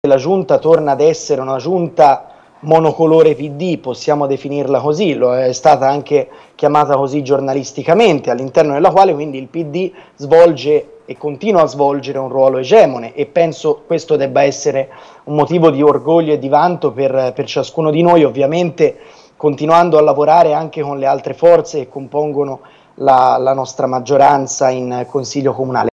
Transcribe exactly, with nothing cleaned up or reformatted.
la giunta torna ad essere una giunta monocolore P D, possiamo definirla così, lo è stata anche chiamata così giornalisticamente, all'interno della quale quindi il P D svolge e continua a svolgere un ruolo egemone, e penso questo debba essere un motivo di orgoglio e di vanto per, per ciascuno di noi, ovviamente continuando a lavorare anche con le altre forze che compongono la, la nostra maggioranza in Consiglio Comunale.